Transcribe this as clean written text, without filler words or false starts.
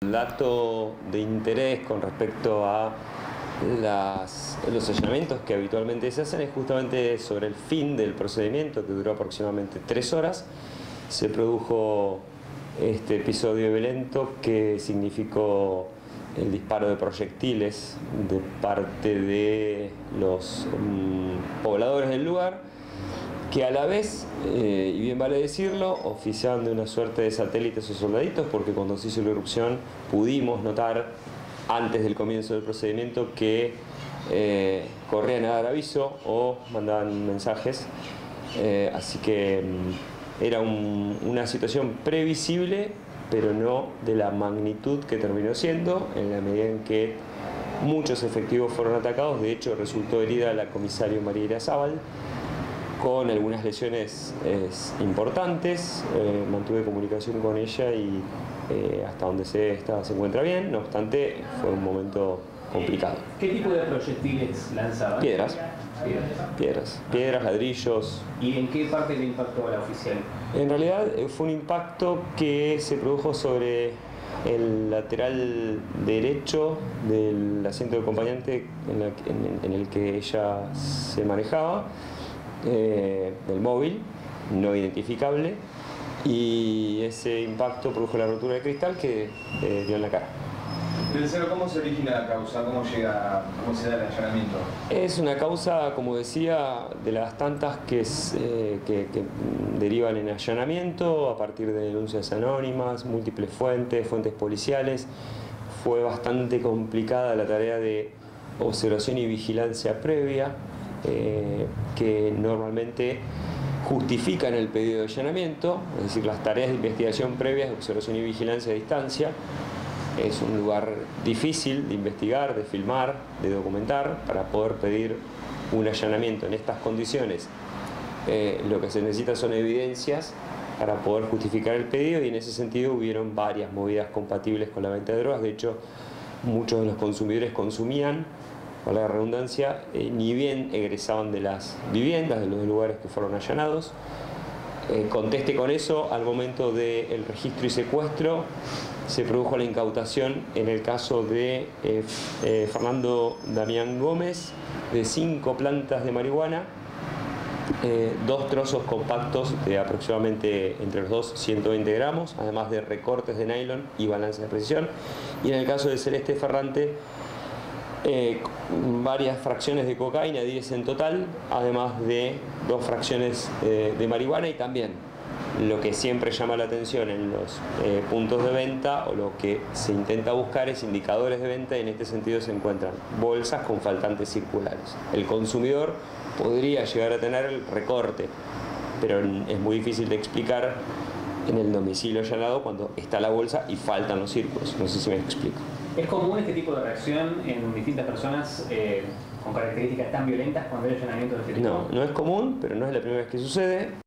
Dato de interés con respecto a los allanamientos que habitualmente se hacen es justamente sobre el fin del procedimiento, que duró aproximadamente 3 horas. Se produjo este episodio violento que significó el disparo de proyectiles de parte de los pobladores del lugar, que a la vez, y bien vale decirlo, oficiaban de una suerte de satélites o soldaditos, porque cuando se hizo la irrupción pudimos notar antes del comienzo del procedimiento que corrían a dar aviso o mandaban mensajes, así que era una situación previsible, pero no de la magnitud que terminó siendo, en la medida en que muchos efectivos fueron atacados. De hecho, resultó herida la comisaria María Irazábal, con algunas lesiones importantes. Mantuve comunicación con ella y hasta donde se encuentra bien. No obstante, fue un momento complicado. ¿Qué tipo de proyectiles lanzaban? Piedras, ladrillos. ¿Y en qué parte le impactó a la oficial? En realidad fue un impacto que se produjo sobre el lateral derecho del asiento de acompañante en el que ella se manejaba, del móvil, no identificable, y ese impacto produjo la rotura de cristal que dio en la cara. Tercero, ¿cómo se origina la causa? ¿Cómo se da el allanamiento? Es una causa, como decía, de las tantas que derivan en allanamiento a partir de denuncias anónimas, múltiples fuentes policiales. Fue bastante complicada la tarea de observación y vigilancia previa, que normalmente justifican el pedido de allanamiento, es decir, las tareas de investigación previas de observación y vigilancia a distancia. Es un lugar difícil de investigar, de filmar, de documentar, para poder pedir un allanamiento en estas condiciones. Lo que se necesita son evidencias para poder justificar el pedido, y en ese sentido hubieron varias movidas compatibles con la venta de drogas. De hecho, muchos de los consumidores consumían, por la redundancia, ni bien egresaban de las viviendas, de los lugares que fueron allanados. Conteste con eso, al momento del registro y secuestro se produjo la incautación en el caso de Fernando Damián Gómez, de 5 plantas de marihuana, 2 trozos compactos de aproximadamente entre los dos 120 gramos, además de recortes de nylon y balanza de precisión. Y en el caso de Celeste Ferrante, varias fracciones de cocaína, 10 en total, además de 2 fracciones de marihuana. Y también lo que siempre llama la atención en los puntos de venta, o lo que se intenta buscar, es indicadores de venta, y en este sentido se encuentran bolsas con faltantes circulares. El consumidor podría llegar a tener el recorte, pero es muy difícil de explicar en el domicilio allanado cuando está la bolsa y faltan los círculos. No sé si me explico. ¿Es común este tipo de reacción en distintas personas con características tan violentas cuando hay allanamiento de este tipo? No, no es común, pero no es la primera vez que sucede.